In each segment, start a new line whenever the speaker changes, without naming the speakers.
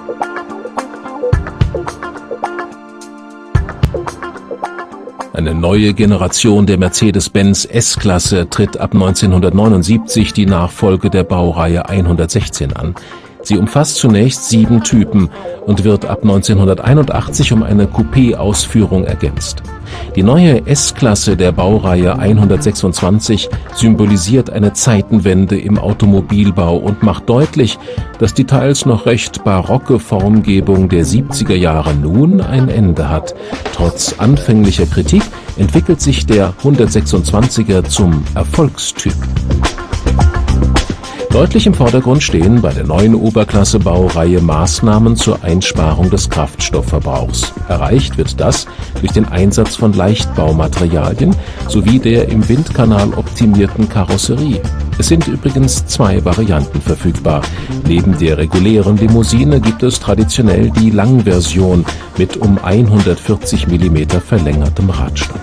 Eine neue Generation der Mercedes-Benz S-Klasse tritt ab 1979 die Nachfolge der Baureihe 116 an. Sie umfasst zunächst 7 Typen und wird ab 1981 um eine Coupé-Ausführung ergänzt. Die neue S-Klasse der Baureihe 126 symbolisiert eine Zeitenwende im Automobilbau und macht deutlich, dass die teils noch recht barocke Formgebung der 70er Jahre nun ein Ende hat. Trotz anfänglicher Kritik entwickelt sich der 126er zum Erfolgstyp. Deutlich im Vordergrund stehen bei der neuen Oberklasse-Baureihe Maßnahmen zur Einsparung des Kraftstoffverbrauchs. Erreicht wird das durch den Einsatz von Leichtbaumaterialien sowie der im Windkanal optimierten Karosserie. Es sind übrigens 2 Varianten verfügbar. Neben der regulären Limousine gibt es traditionell die Langversion mit um 140 mm verlängertem Radstand.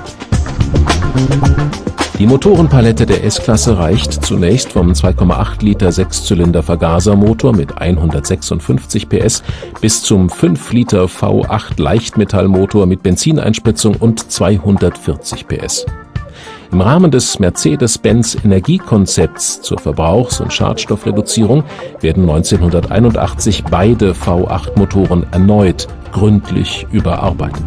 Die Motorenpalette der S-Klasse reicht zunächst vom 2,8 Liter 6-Zylinder-Vergasermotor mit 156 PS bis zum 5 Liter V8 Leichtmetallmotor mit Benzineinspritzung und 240 PS. Im Rahmen des Mercedes-Benz Energiekonzepts zur Verbrauchs- und Schadstoffreduzierung werden 1981 beide V8-Motoren erneut gründlich überarbeitet.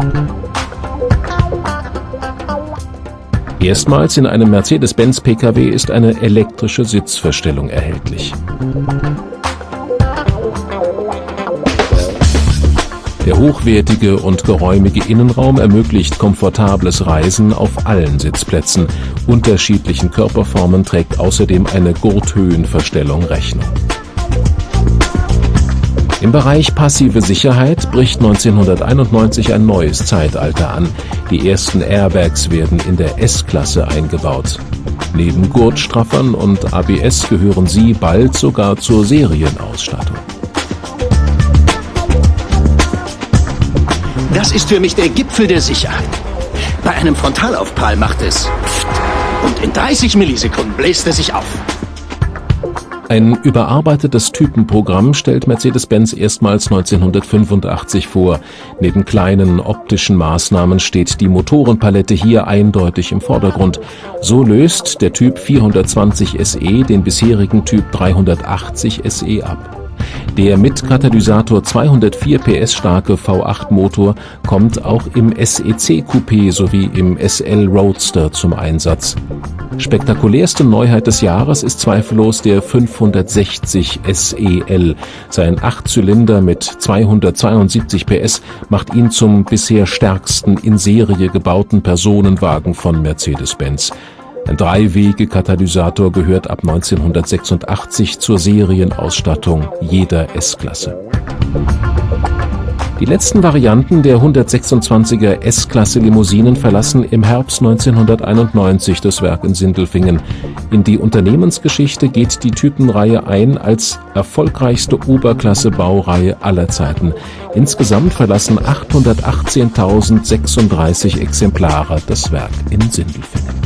Erstmals in einem Mercedes-Benz PKW ist eine elektrische Sitzverstellung erhältlich. Der hochwertige und geräumige Innenraum ermöglicht komfortables Reisen auf allen Sitzplätzen. Unterschiedlichen Körperformen trägt außerdem eine Gurthöhenverstellung Rechnung. Im Bereich passive Sicherheit bricht 1991 ein neues Zeitalter an. Die ersten Airbags werden in der S-Klasse eingebaut. Neben Gurtstraffern und ABS gehören sie bald sogar zur Serienausstattung.
Das ist für mich der Gipfel der Sicherheit. Bei einem Frontalaufprall macht es pft und in 30 Millisekunden bläst es sich auf.
Ein überarbeitetes Typenprogramm stellt Mercedes-Benz erstmals 1985 vor. Neben kleinen optischen Maßnahmen steht die Motorenpalette hier eindeutig im Vordergrund. So löst der Typ 420 SE den bisherigen Typ 380 SE ab. Der mit Katalysator 204 PS starke V8-Motor kommt auch im SEC Coupé sowie im SL Roadster zum Einsatz. Spektakulärste Neuheit des Jahres ist zweifellos der 560 SEL. Sein 8-Zylinder mit 272 PS macht ihn zum bisher stärksten in Serie gebauten Personenwagen von Mercedes-Benz. Ein 3-Wege-Katalysator gehört ab 1986 zur Serienausstattung jeder S-Klasse. Die letzten Varianten der 126er S-Klasse Limousinen verlassen im Herbst 1991 das Werk in Sindelfingen. In die Unternehmensgeschichte geht die Typenreihe ein als erfolgreichste Oberklasse-Baureihe aller Zeiten. Insgesamt verlassen 818.036 Exemplare das Werk in Sindelfingen.